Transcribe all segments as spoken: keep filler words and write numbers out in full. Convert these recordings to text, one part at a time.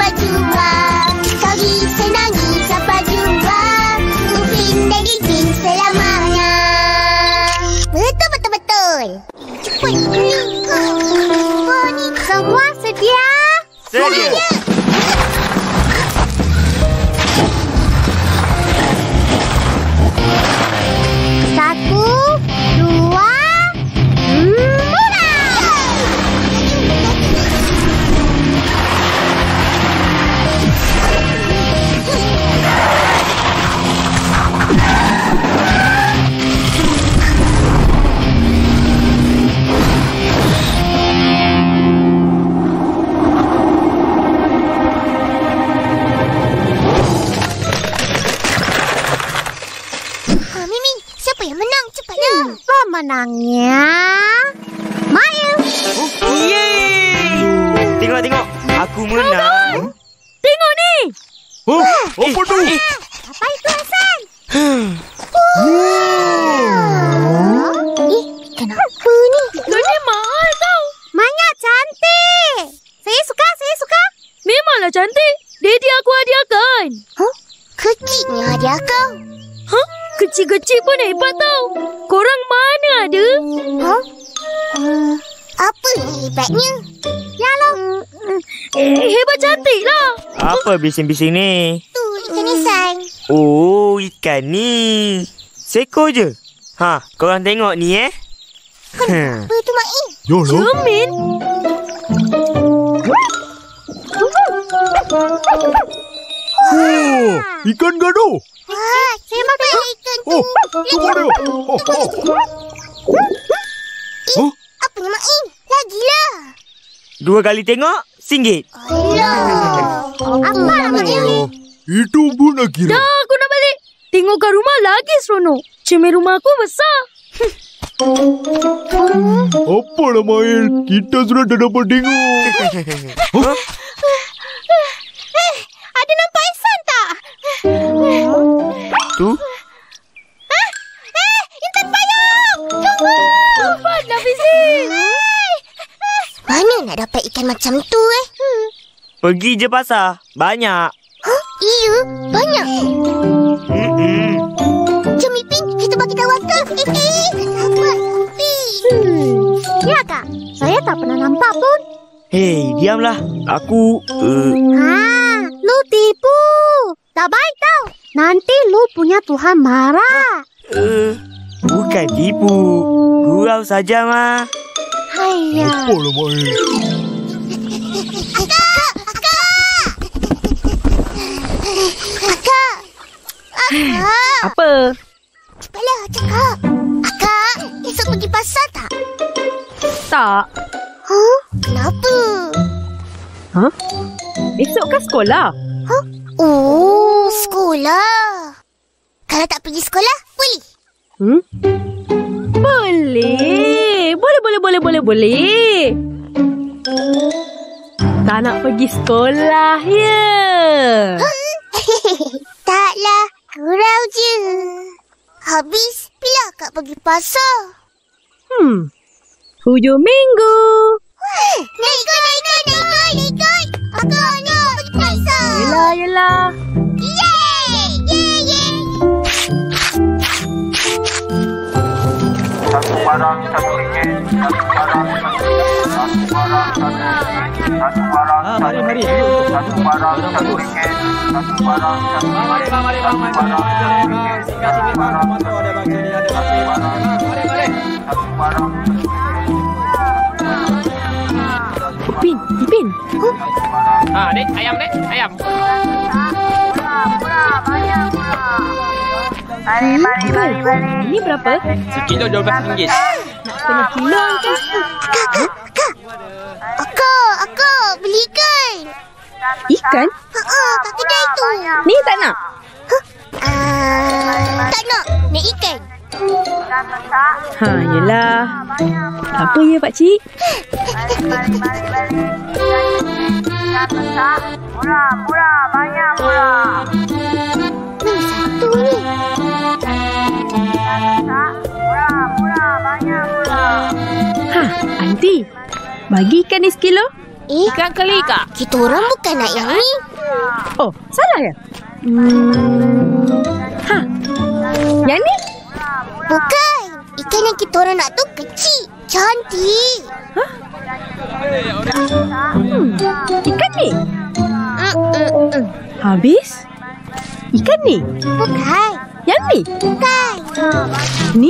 jua. Sorry senangis apa jua. Upin Daddy Jin selamanya. Betul, betul, betul. Cepat ni. Oh, ni. Semua sedia? Sedia. Satu, dua, mula! Pemenangnya Mail. Oh, yeay! Tengok, tengok. Aku menang. Tengok ni. Oh, apa tu? Eh, Apa itu, Hasan? Eh, kenapa ni? Ini mahal tau. Manya cantik. Saya suka, saya suka. Memanglah cantik. Daddy aku hadiahkan. Huh? Kecilnya hadiah kau. Hah? Kecil-kecil pun hebat tau. Korang mana ada? Huh? Hmm, apa hebatnya? Ya loh. Eh, hebat cantik lah. apa bising-bising ni? Tu ikan isan. Oh, ikan ni. Seko je. Ha, korang tengok ni eh. Hmm. Apa tu, Mak In? Yalah. Cermin. Oh, ikan gaduh. Wah, saya makan ikan tu. Oh, cuba dia. Oh, oh. Huh? Apanya, Mak In? Lagilah. Dua kali tengok, singgit. Alah. Apa Mak In? Oh, itu pun nak kira. Dah, aku nak balik. Tengok kat rumah lagi seronok. Cermin rumah aku besar. Apalah Mail, kita sudah tak dapat tengok. Huh? Ada nampak isan tak? Tu? Eh, intan payung! Tunggu! Cepatlah, Fizi. Mana nak dapat ikan macam tu eh? Hmm. Pergi je pasar. Banyak. Huh? Iya, banyak. Mm-mm. Jom Ipin, kita bagi tahu Akak. Ipin, sabar Ipin. Hmm. Ya Kak, saya tak pernah nampak pun. Hei, diamlah. Aku... Uh, Ha, lu tipu. Tak baik tau. Nanti lu punya Tuhan marah. uh, bukan tipu. Gurau saja, Ma. Hayya. Apalah Mail. Akak! Akak! Akak! Akak! Apa? Cepatlah cakap. Akak, esok pergi pasar tak? Tak. Huh? Kenapa? Hah? Esok kan sekolah? Huh? Oh, sekolah. Kalau tak pergi sekolah, boleh? Hmm? Boleh. Boleh, boleh, boleh, boleh, boleh. Tak nak pergi sekolah, ya? Taklah, gurau je. Habis, bila Kak pergi pasar? Hmm. Hujung minggu. Nak ikut, nak ikut, nak ikut, nak ikut. Akak nak pergi pasar. Yelah, yelah. Yeay! Yeay, yeay. Satu barang satu ringgit, satu barang satu ringgit, satu barang satu ringgit, satu barang Ah, satu mari, mari. ringgit, satu barang satu ringgit, satu barang satu Mari, ringgit, bang, mari, bang, mari, satu bang. barang satu ringgit, Singgah sini, satu bang. barang Tomato ada bang sini, ada bang sini, bang. Mari, mari. satu barang satu ringgit. Ipin, Ipin. Ah, Dek, ayam, Dek, ayam. Mari, mari, mari, mari. Ini berapa? Sekilo dua belas ringgit. Nak setengah kilo ke? Akak, Kak, Kak. Akak, Akak, beli ikan. Ikan? Ha, kat kedai tu. Ni tak nak? Ah, tak nak. Nak ikan. Ha, yelah. Apa ya, pakcik? Murah, murah, banyak murah. Mana satu ni? Murah, murah, banyak murah. Ha, Aunty. Bagi ikan ni sekilo. Eh, Ikan kelika. kita orang bukan nak yang ni. Oh, salah ya? Hmm. Ha. Yang ni? Bukan. Ikan yang kita orang nak tu kecil. Cantik. Hmm. Ikan ni? Mm, mm, mm. Habis? Ikan ni? Bukan. Yang ni? Bukan. Ni?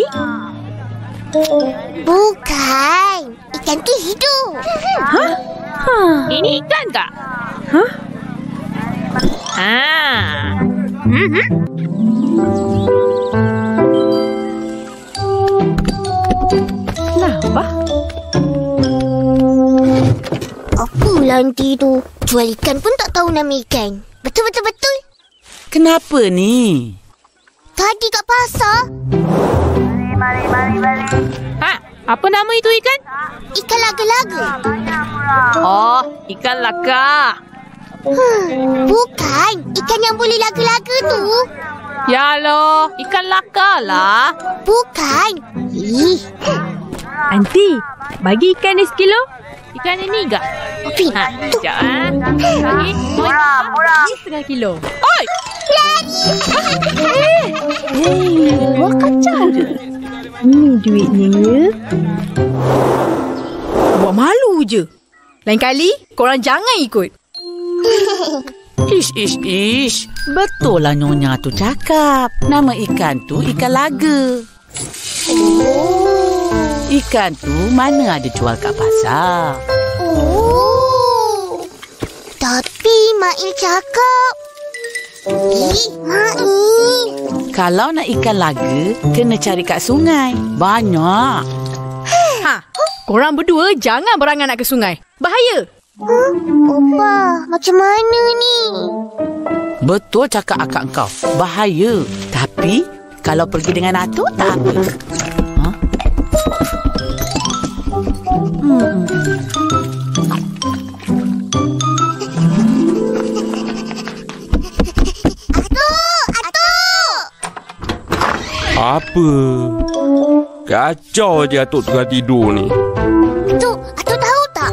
Bukan. Ikan tu hidup. Ha? Ha. Ini ikan tak? Ha? Ah. Mhm. Kenapa? Apalah nanti tu. Jual ikan pun tak tahu nama ikan. Betul-betul-betul. Kenapa ni? Tadi kat pasar, Ha, apa nama itu ikan? ikan laga-laga. Oh, ikan laka. Hmm, bukan. Ikan yang boleh laga-laga tu. Ya lo, ikan laka lah. Bukan. Ih, Aunty, bagi ikan ni sekilo. Ikan ini enggak? Pin, Ha, tu. sekejap ah. Lagi. Ni setengah kilo. Oi, Eh, buah kacau je. Ini duitnya ya. Buat malu je. Lain kali, korang jangan ikut. Ish, ish, ish. Betul lah Nyonya tu cakap. Nama ikan tu ikan laga. Ikan tu mana ada jual kat pasar. Oh. Tapi Mail cakap. Ih, Mail. Kalau nak ikan laga, kena cari kat sungai. Banyak. Ha, korang berdua jangan berangan nak ke sungai. Bahaya. Opa, macam mana ni? Betul cakap akak kau. Bahaya. Tapi, kalau pergi dengan Atuk, tak apa. Ha? Hmm. Atuk, Atuk. Apa? Kacau je Atuk tengah tidur ni. Atuk, Atuk tahu tak?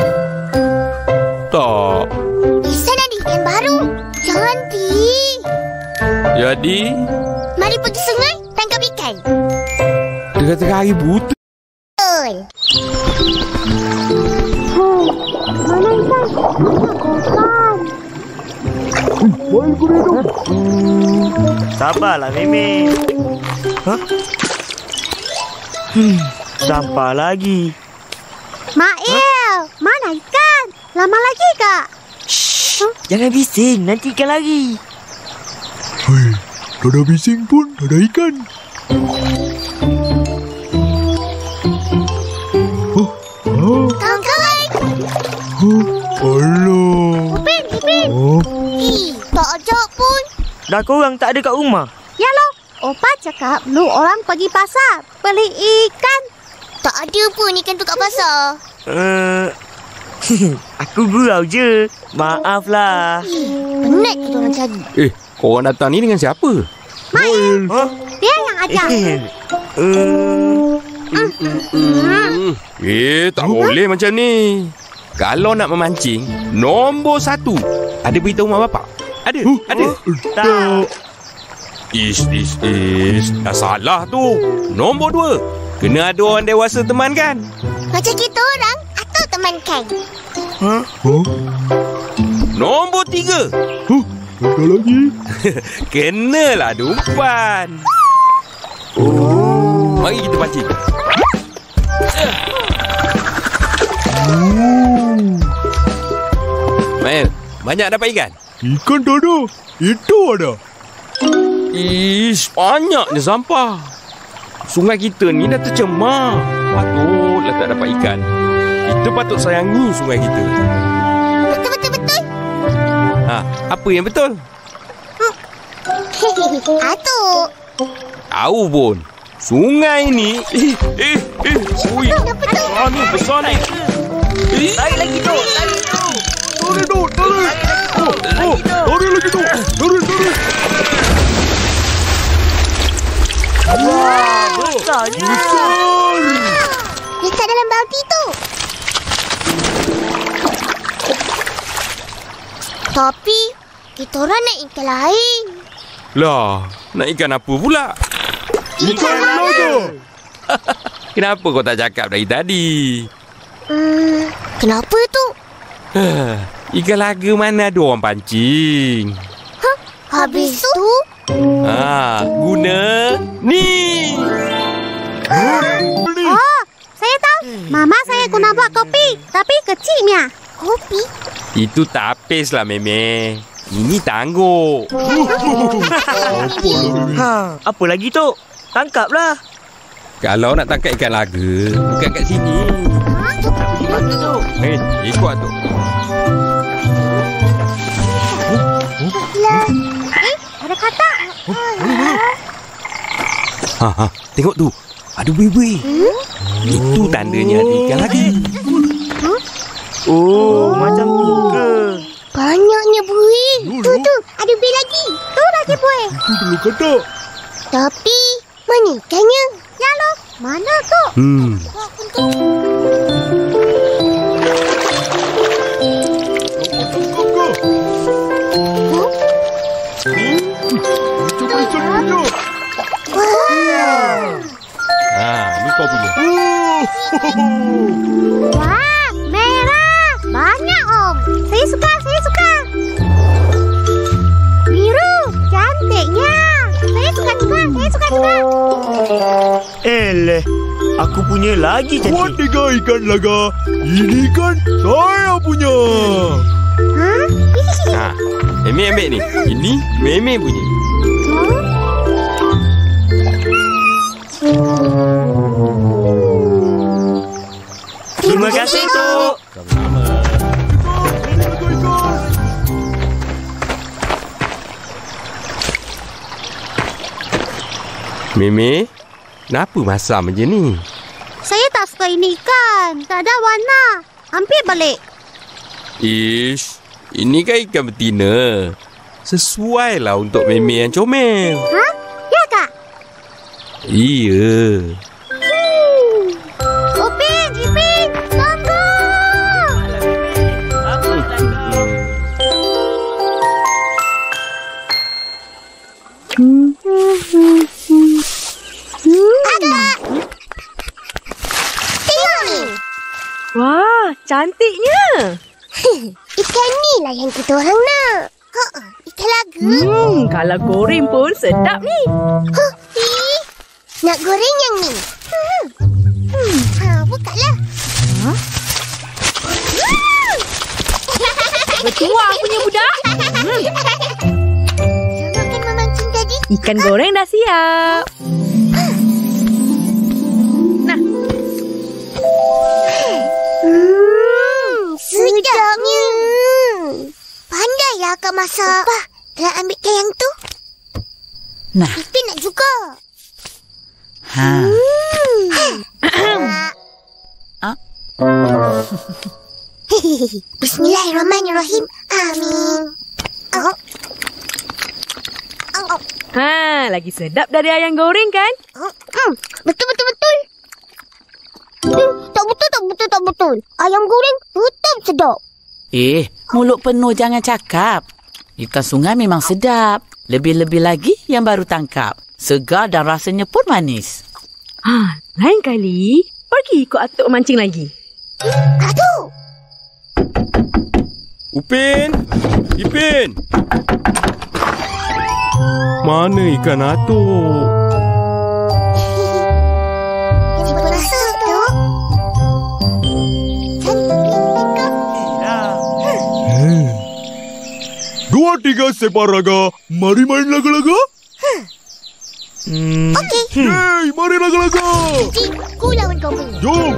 Tak. Isan ada ikan baru. Cantik. Jadi, Mari pergi sungai, tangkap ikan. tengah-tengah hari buta. Betul. Hmm, mana ikan? Sabarlah, Meme. Hah? Hmm, sampah lagi. Mail, mana ikan? Lama lagi kak? Shh, jangan bising. Nanti ikan lari. Hei, tak ada bising pun, tak ada ikan. Oh, ah, Kawan-kawan. oh, alah. Upin, Upin. Oh, Ih, tak ajak pun. Dah korang tak ada kat rumah. Ya loh, Opa cakap lu orang pergi pasar beli ikan. Tak ada pun ikan tu kat pasar. Uh, aku gurau je. Maaflah. Penat kita orang cari. eh, korang datang ni dengan siapa? Mail, Huh? dia yang ajak. uh, Hmm. Eh, tak boleh macam ni. Kalau nak memancing, nombor satu. Ada beritahu mak bapak? Ada? Ada? tak. Ish, ish, ish. Dah salah tu. Nombor dua. Kena ada orang dewasa teman kan? Macam kita orang atau temankan. Huh? Huh? Nombor tiga. Huh? Ada lagi? Kenalah ada umpan. Oh. Mari kita pancing. Mael, banyak dapat ikan? Ikan tak ada. Itu ada. Ish, banyaknya sampah. Sungai kita ni dah tercemar. Patutlah tak dapat ikan. Kita patut sayangi sungai kita. Betul-betul-betul. Ha, apa yang betul? Atuk. Tahu pun. Sungai ni eh eh eh ui. Besar ni, besar ni. Eh, Tarik lagi tu. Tarik tu. Tarik tu, tarik. Oh, oh, tarik lagi tu. Tarik, tarik. Wah, besarnya. Letak dalam baudi tu. Tapi, kita orang nak ikan lain. Lah, nak ikan apa pula? Ikan laga. Kenapa kau tak cakap dari tadi? Hmm, kenapa tu? Ikan laga mana ada orang pancing? Habis tu? Ha, guna ni. Oh, saya tahu. Mama saya guna buat kopi. Tapi kecilnya. Kopi? Itu tapis lah, Meme. Ini tangguk. Ha, apa lagi tu? Tangkaplah. Kalau nak tangkap ikan laga, bukan kat sini. Di mana tu? Eh, ikut tu. Eh, ada katak. Ha, ha, tengok tu. Ada buih-buih. Hmm? Itu tandanya ada ikan lagi. Huh? Oh, macam tu ke? Banyaknya buih. Tu, tu. Ada buih lagi. Tu lagi buih. Itu dulu katak. Tapi, mana ikannya? Ya loh. Mana tu? Hmm. Ha, ni kau punya. Wah, merah. Banyak, Om. Saya suka, saya suka. Biru, cantiknya. Saya suka juga, saya suka juga. Eleh, aku punya lagi Buat cantik. tiga ikan laga. Ini kan saya punya. Hah? Ha, Meme ambil ni. Ini Meme punya. Terima kasih, Tok. Sama-sama. Meme, kenapa masam macam ni? Saya tak suka ini ikan. Tak ada warna. Ambil balik. Ish, ini kan ikan betina. Sesuai lah untuk Meme yang comel. Ha? Ya, Kak? Iya. Hmm. Upin, Ipin, tunggu. Agak. Tengok ni. Wah, cantiknya. Ikan ni lah yang kita orang nak. Ha, ikan laga. Hmm, kalau goreng pun sedap ni. Huh, ih. Nak goreng yang ni. Hmm. Hmm. Ha, bukalah. Ha? Bertuah punya budak. Hmm. Sama kan memancing tadi? Ikan goreng dah siap. Nah. Hmm, sedapnya. Pandailah Kak masak. Apa? Nak ambilkan yang tu? Nah, Ipin nak juga. ha. Hmm. Ah. Bismillahirrahmanirrahim. Amin. Oh. Oh. Ha, lagi sedap dari ayam goreng kan? Hmm, betul betul betul. Hmm, tak betul tak betul tak betul. Ayam goreng tetap sedap. Eh, mulut penuh jangan cakap. Ikan sungai memang sedap. Lebih-lebih lagi yang baru tangkap. Segar dan rasanya pun manis. Ha, lain kali pergi ikut atuk mancing lagi. Aduh. Upin! Ipin! Mana ikan atuk? Cuba rasa tu. Hmm. Dua tiga separaga. Mari main laga-laga. Hmm. Okey. Hei, mari laga-laga. Cik, ku lawan kau punya. Jom.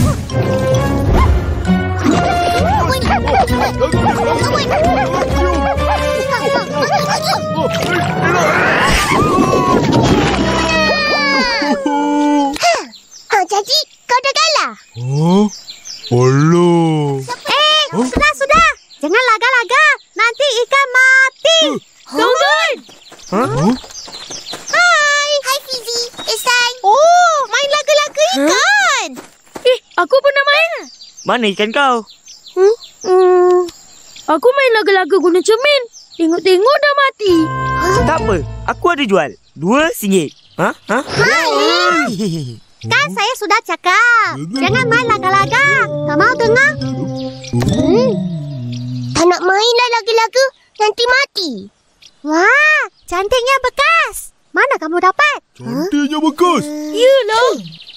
Ha, jadi kau dah kalah. Oh, alah. Eh, sudah sudah. Jangan laga-laga. Nanti ikan mati. Tunggu! Huh? Hai. Hai Fizi. Ihsan. Oh, main laga-laga ikan. Eh, aku pun nak main. Mana ikan kau? Hmm. Hmm. Aku main laga-laga guna cermin. Tengok-tengok dah mati. Tak apa, aku ada jual. Dua singgit. Ha? Ha? Hai. Kan saya sudah cakap. Jangan main laga-laga. Tak mau dengar? Hmm. Tak nak mainlah laga-laga. Nanti mati. Wah, cantiknya bekas. Mana kamu dapat? Cantiknya bekas. Yelah.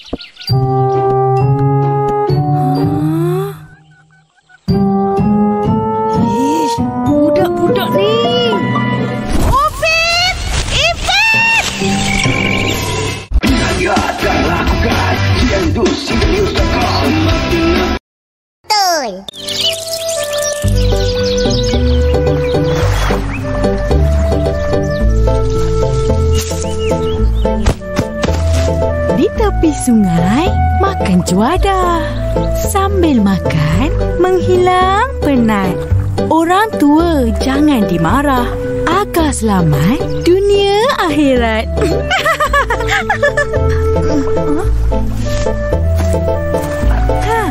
Ish, budak-budak ni. Opip! Ipip! Betul. Di tepi sungai, makan juada. Sambil makan, menghilang penat. Orang tua jangan dimarah. Agar selamat dunia akhirat. ha.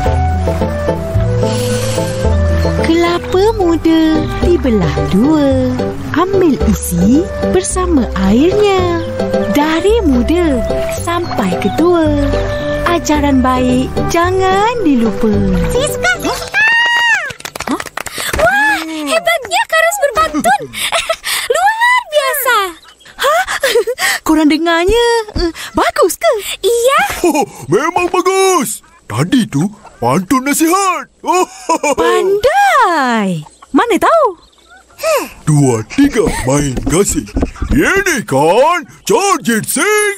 Kelapa muda dibelah dua. Ambil isi bersama airnya. Dari muda sampai ke tua. Ajaran baik jangan dilupa. Saya suka, saya suka. Huh? Wah, hebatnya Karas berbantun. Luar biasa. Ha? Korang dengarnya? Uh, bagus ke? Iya. Oh, memang bagus. Tadi tu pantun nasihat. Oh. Pandai. Mana tahu? Dua, tiga, main gasing. Ini kan Jarjit Singh.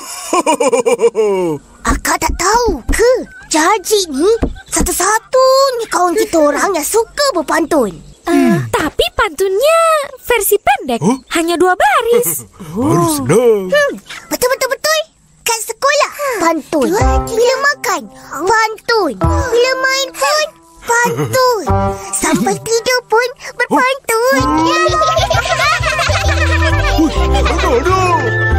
Akak tak tahu ke? Jarjit ni satu-satunya kawan kita orang yang suka berpantun. Uh, hmm. Tapi pantunnya versi pendek. Huh? Hanya dua baris. Baru senang. Hmm, betul-betul-betul. Kat sekolah, pantun. Bila makan, pantun. Bila main pun, pantun. Sampai tidur pun berpantun. Aduh, aduh.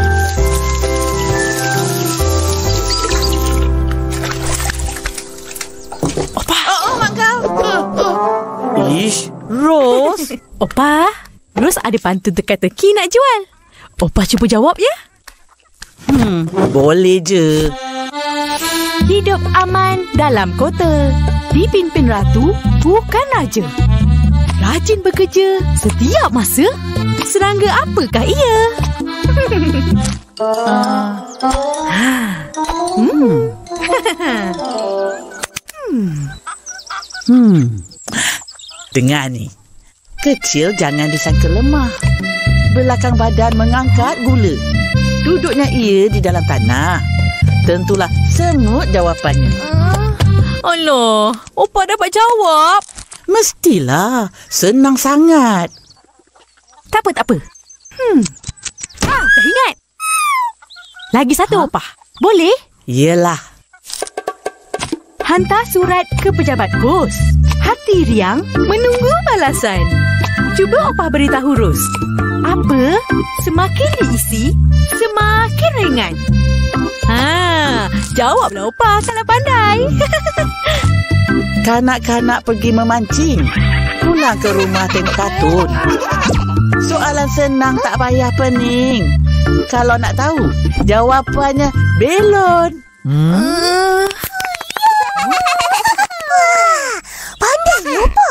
Opa. Oh, oh mak kau. Oh, oh. Ish. Ros. Opa, Ros ada pantun teka-teki nak jual. Opa cuba jawab ya. Hmm, boleh je. Hidup aman dalam kota. Dipimpin ratu bukan raja. Rajin bekerja setiap masa. Serangga apakah ia? uh, hmm. hmm. Hmm. Dengar ni. Kecil jangan disangka lemah. Belakang badan mengangkat gula. Duduknya ia di dalam tanah. Tentulah semut jawapannya. Uh, Alah, Opa dapat jawab. Mestilah. Senang sangat. Tak apa, tak apa. Hmm. Ah, dah ingat. Lagi satu, ha? Opa. Boleh? Yelah. Hantar surat ke pejabat pos. Hati riang menunggu balasan. Cuba Opa beritahu Ros. Apa semakin diisi, semakin ringan. Ha, jawablah Opa kalau pandai. Kanak-kanak pergi memancing. Pulang ke rumah tengok kartun. Soalan senang tak payah pening. Kalau nak tahu, jawapannya belon. Hmm? Uh, pandai Opa.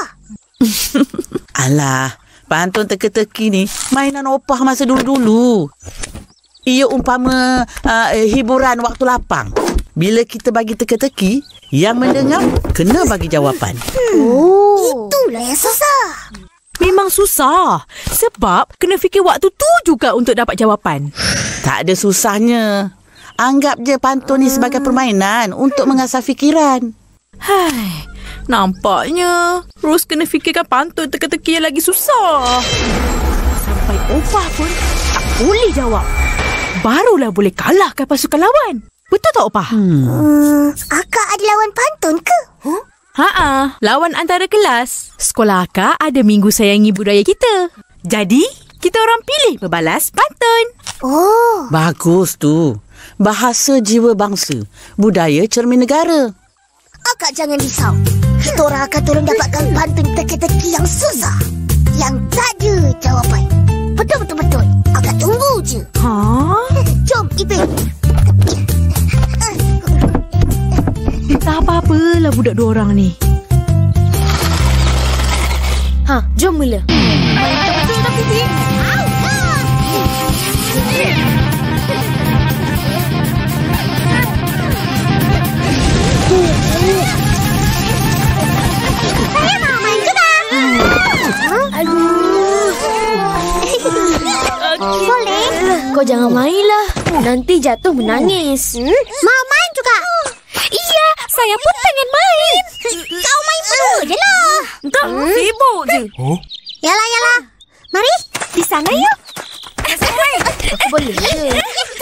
Alah, pantun teka-teki ni mainan Opah masa dulu-dulu. Ia umpama uh, hiburan waktu lapang. Bila kita bagi teka-teki, yang mendengar kena bagi jawapan. Oh, itulah yang susah. Memang susah. Sebab kena fikir waktu tu juga untuk dapat jawapan. Tak ada susahnya. Anggap je pantun ni sebagai permainan untuk mengasah fikiran. Hai, nampaknya Ros kena fikirkan pantun teka-teki yang lagi susah. Sampai Opah pun tak boleh jawab. Barulah boleh kalahkan pasukan lawan. Betul tak Opah? Hmm. Hmm, akak ada lawan pantun ke? Huh? Haa, lawan antara kelas. Sekolah akak ada Minggu Sayangi Budaya kita. Jadi, kita orang pilih berbalas pantun. Oh, bagus tu. Bahasa jiwa bangsa. Budaya cermin negara. Akak jangan risau. Kita orang akan tolong dapatkan pantun teka-teki yang susah, yang tak ada jawapan. Betul-betul-betul. Akak tunggu je. Ha? Jom, Ipin. Tak apa-apalah budak dua orang ni. Ha, jom mula. Saya mau main juga. Boleh? Kau jangan mainlah. Nanti jatuh menangis. Hmm? Mau main juga? Iya, saya pun pengen main. Kau main berdua je lah. Entah, sibuk je. Oh? Yalah, yalah. Mari. Di sana yuk. Boleh je.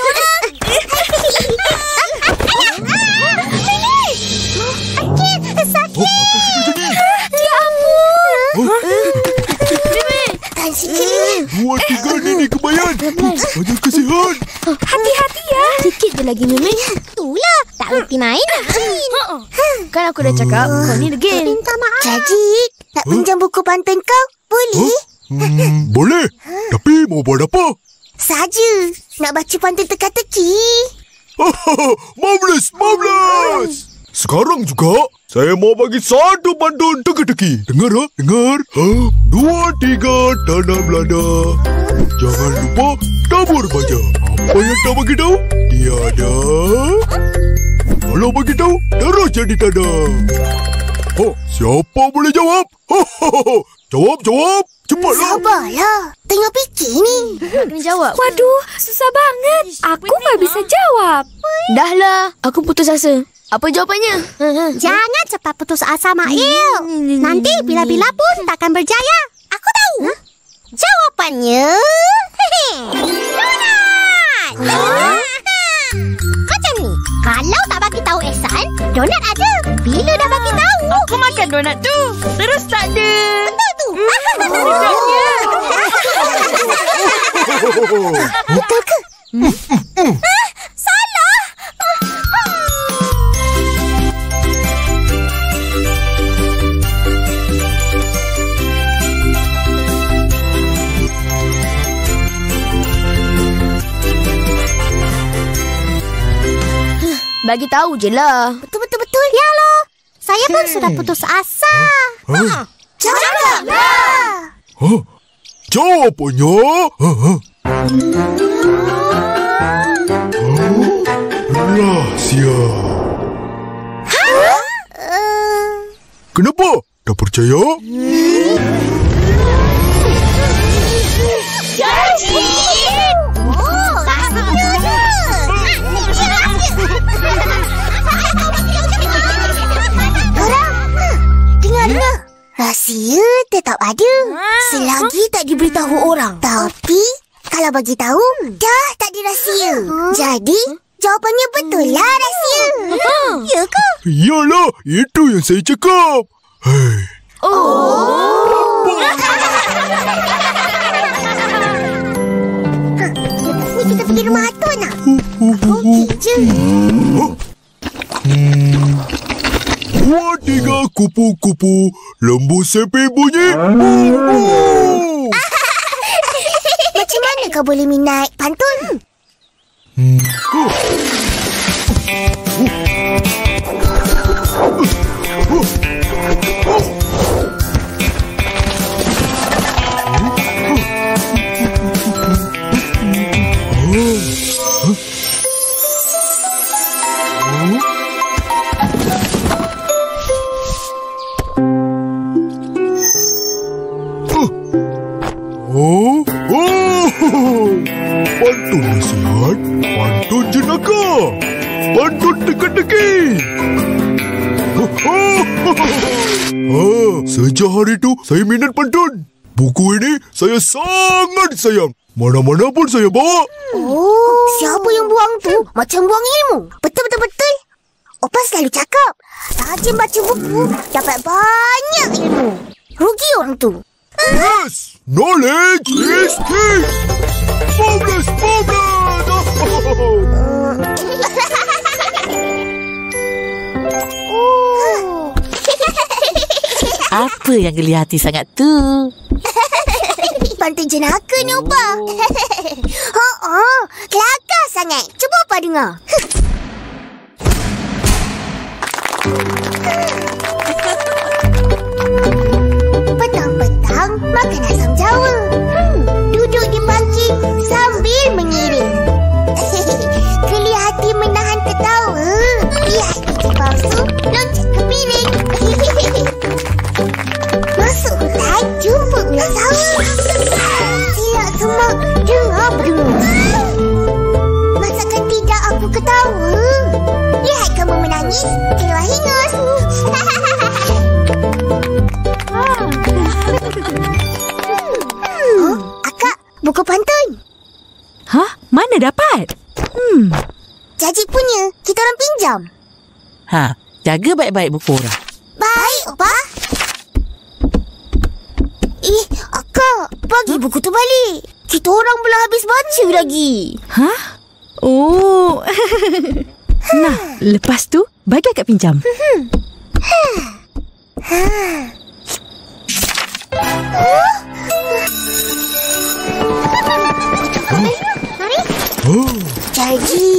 Sakit, sakit. Ya ampun. Tahan sikit. Dua tiga ni kebayan. Banyak kesihan. Hati-hati ya. Sikit je lagi, Mimi. Itulah. Tak reti main. Kan aku dah cakap, kau ni degil. Minta maaf. Jadi, nak pinjam buku pantun kau? Boleh? Hmm, boleh. Tapi mau buat apa? Saja. Nak baca pantun teka-teki. Marvelous, marvelous. Sekarang juga, saya mau bagi satu pantun teka-teki. Dengar, ha? Dengar. Ha? Dua, tiga, tanah Belanda. Jangan lupa tabur baja. Apa yang tak bagi tahu? Tiada. Kalau bagi tahu, terus jadi tanda. Oh, siapa boleh jawab? Jawab, jawab. Cepatlah. Sabarlah. Tengah fikir ni. Kena jawab. Waduh, susah banget. Aku tak bisa jawab. Dah lah, aku putus asa. Apa jawapannya? Jangan cepat putus asa, Mail. Nanti bila-bila pun takkan berjaya. Aku tahu. Huh? Jawapannya... donat! Macam ni. Kalau tak bagi tahu Ehsan, donat ada. Bila dah bagi tahu... Aku makan donat tu. Terus tak ada. Betul tu. Betul ke? Salah. Bagi tahu je lah. Betul-betul. Ya loh. Saya pun sudah putus asa. Huh? Cakaplah. Huh? Jawapannya... Huh? Huh? Rahsia. Huh? Uh... Kenapa? Tak percaya? Janji! Oh, rahsia. Korang, dengar-dengar. Rahsia tetap ada selagi tak diberitahu orang. Tapi kalau bagi tahu, dah tak dirahsia. Jadi, jawapannya betul lah rahsia. Ya ke? Iyalah, itu yang saya cakap. Hei. Oh. Ni kita pergi rumah Atun nak? Okey je. Dua tiga kupu-kupu, lembu sepi bunyi. Macam mana kau boleh minat pantun? Hmm. Oh, oh, pantun nasihat, pantun jenaka, pantun teka-teki. Ah, sejak hari itu saya minat pantun. Buku ini saya sangat sayang. Mana-mana pun saya bawa. Oh, siapa yang buang tu? Macam buang ilmu. Betul-betul-betul. Opa selalu cakap, rajin baca buku, dapat banyak ilmu. Rugi orang tu. Yes, knowledge is king. Marvelous, marvelous. Oh. Apa yang geli hati sangat tu? Pantun jenaka ni, Opa. Oh, oh, kelakar sangat. Cuba Opa dengar. Petang-petang makan asam jawa. Hmm, duduk di pangking sambil mengiring. Geli hati menahan ketawa. Lihat biji palsu loncat ke piring. Masuk hutan jumpa ular sawah. Silap semak dengar berdengung. Masakan tidak aku ketawa? Lihat kamu menangis keluar hingus. Oh, Akak, buku pantun. Hah? Mana dapat? Hmm. Cacik punya, kita orang pinjam. Ha, jaga baik-baik buku orang. Baik, Opa. Eh, Akak, bagi buku tu balik. Kita orang belum habis baca lagi. Hah? Oh. Nah, lepas tu bagi akak pinjam. Jadi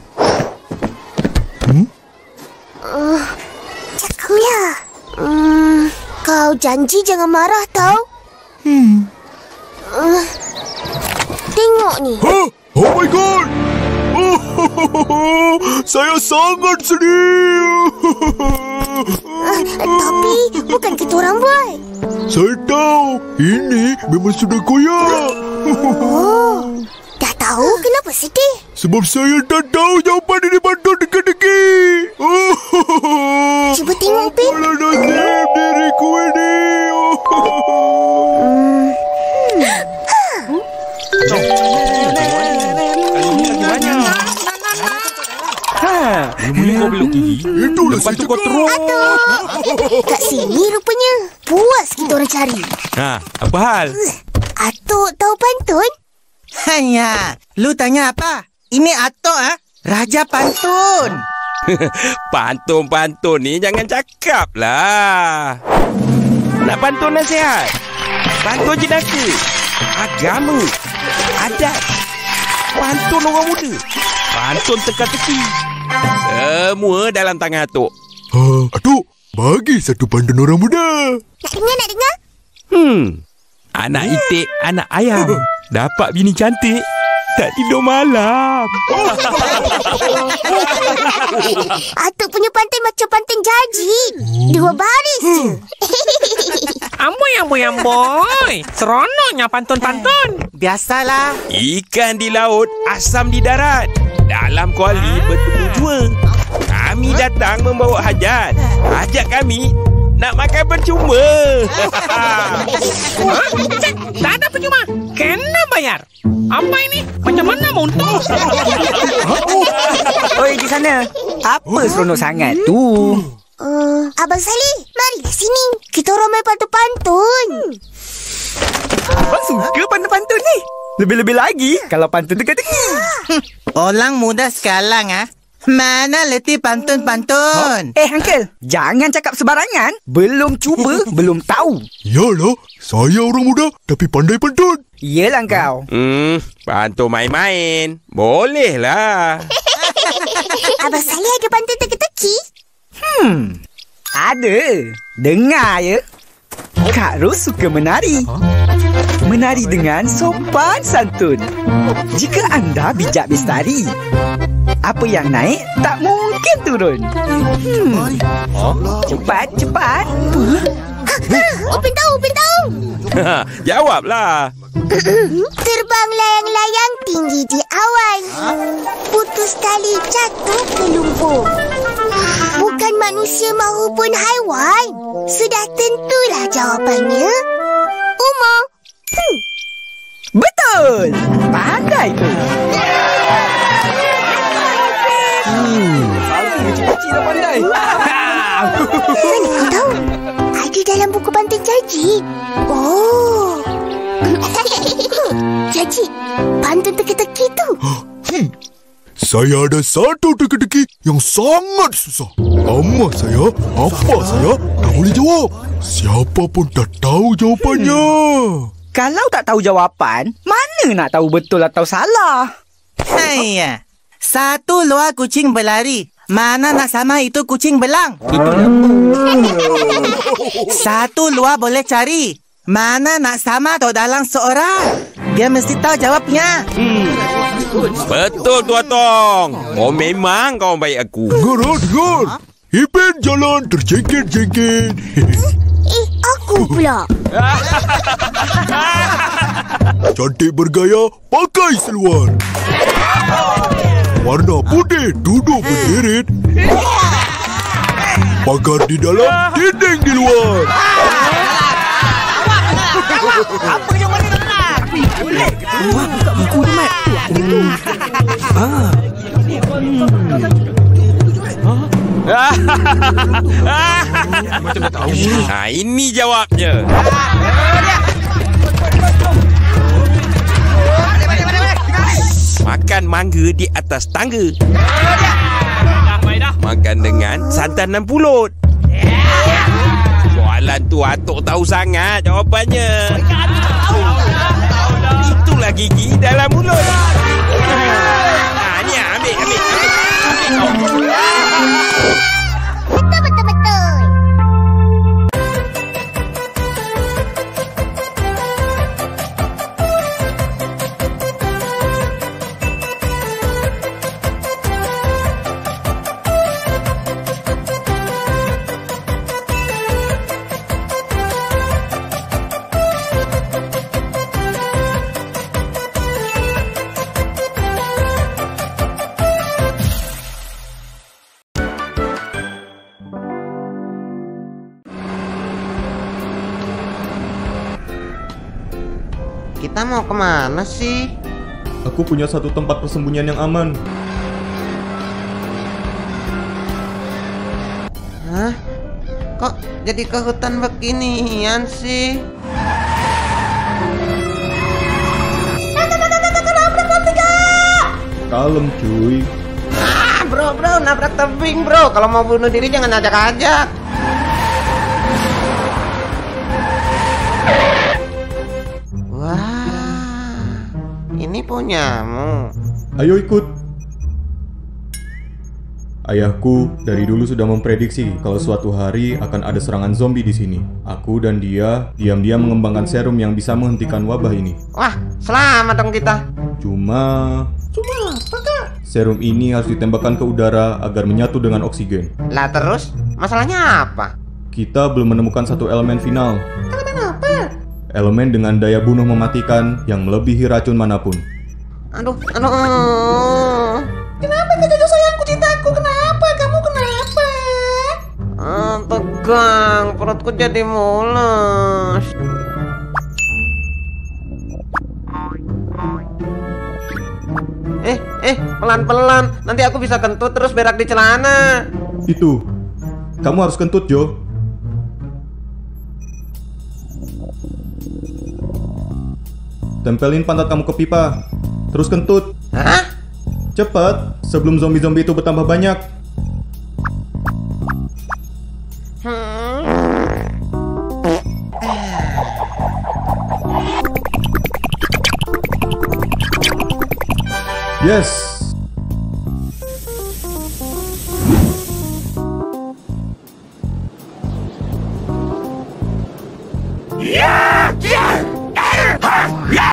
Hmm? uh, Cakapnya hmm, kau janji jangan marah tau. Hmm. uh, Tengok ni. Huh? Oh my god! Oh, saya sangat sedih. uh, Tapi bukan kita orang buat. Saya tahu ini memang sudah koyak. Oh, dah tahu kenapa sedih? Sebab saya dah tahu jawapan ini pantun teka-teki. Oh, Cuba tengok, Pin. apalah nasib diriku ini. Hmm. Ha, mula kau belok gigi. Itulah Lepas saya tu kau cakap. terus. Kat sini rupanya. Puas kita orang cari. Ha, apa hal? Atuk tahu pantun? Hanya, lu tanya apa? Ini Atok ah, Raja Pantun. Pantun-pantun ni jangan cakap lah. Nak pantun nasihat, pantun jenaka, agama, adat, pantun orang muda, pantun teka-teki. Semua dalam tangan Atok. Ha, Atuk, bagi satu pantun orang muda. Nak dengar, nak dengar? Hmm, anak itik, anak ayam, dapat bini cantik, tak tidur malam. Atuk punya pantun macam pantun jaji. Dua baris je. Amboi, amboi, amboi. Seronoknya pantun-pantun. Biasalah. Ikan di laut, asam di darat. Dalam kuali bertemu dua. Kami datang membawa hajat. Hajat kami nak makan percuma. Hah? Cik, tak ada percuma. Kena bayar. Apa ini? Macam mana mau untung? Oi, di sana. Apa seronok sangat tu? Uh, Abang Salih, marilah sini. Kita orang main pantun-pantun. Abang suka pantun-pantun ni. Lebih-lebih lagi kalau pantun teka-teki. Orang muda sekarang ah, mana letih pantun-pantun? Eh, Uncle, jangan cakap sebarangan. Belum cuba, belum tahu. Yalah, saya orang muda tapi pandai pantun. Yelah kau. Hmm, pantun main-main. Boleh lah. Abang Salih ada pantun teka-teki? Hmm, ada. Dengar ya. Kak Ros suka menari. Menari dengan sopan santun. Jika anda bijak bestari, apa yang naik tak mungkin turun. Hmm. Cepat, cepat. Upin tahu, Upin tahu. Jawablah. Terbang layang-layang tinggi di awan. Putus tali jatuh ke lumpur. Bukan manusia maupun haiwan. Sudah tentulah jawapannya. Umur. Hmm. Betul. Pandai tu. Hmm. Kecil-kecil dah pandai. Mana kau tahu? Ada dalam buku pantun Jaji. Oh. Jaji, pantun teka-teki tu. Hmm. Saya ada satu teka-teki yang sangat susah. Nama saya, apa saya? Tak boleh jawab. Siapa pun tak tahu jawapannya. Hmm. Kalau tak tahu jawapan, mana nak tahu betul atau salah? Haiya. Satu luar kucing berlari. Mana nak sama itu kucing belang? Itu lembu. Satu luar boleh cari. Mana nak sama atau dalang seorang? Dia mesti tahu jawabnya. Hmm. Betul, Tua Tong. Oh, memang kau baik aku. Dengar, dengar. Ipin jalan terjengket-jengket. Eh, aku pula. Cantik bergaya, pakai seluar. Warna putih, duduk berderet. Pagar di dalam, dinding di luar. Apa yang mana nak? Boleh. Buka buku ni, Mat. Ah. Macam dah tahu. Nah, ini jawabnya. Makan mangga di atas tangga. Makan dengan santanan pulut. Soalan tu Atok tahu sangat jawapannya. Itulah gigi dalam mulut. Nah, ni ambil, ambil, ambil. Betul, betul, betul. Kita mau kemana sih? Aku punya satu tempat persembunyian yang aman. Hah? Kok jadi ke hutan beginian sih? Kalem cuy. Ah, bro, bro, nabrak tebing bro. Kalau mau bunuh diri jangan ajak-ajak. Ini punyamu. Ayo ikut. Ayahku dari dulu sudah memprediksi kalau suatu hari akan ada serangan zombie di sini. Aku dan dia diam-diam mengembangkan serum yang bisa menghentikan wabah ini. Wah, selamat dong kita. Cuma... Cuma apa, Kak? Serum ini harus ditembakkan ke udara agar menyatu dengan oksigen. Lah terus, masalahnya apa? Kita belum menemukan satu elemen final. Kenapa? Elemen dengan daya bunuh mematikan yang melebihi racun manapun. Aduh, aduh. Kenapa kak Jojo sayangku, cintaku? Kenapa? Kamu kenapa? Ah, tegang, perutku jadi mules. Eh, eh, pelan-pelan. Nanti aku bisa kentut terus berak di celana. Itu, kamu harus kentut, Jo. Tempelin pantat kamu ke pipa. Terus kentut. Hah? Cepat, sebelum zombie-zombie itu bertambah banyak. Hmm. Yes. Yeah! Yeah!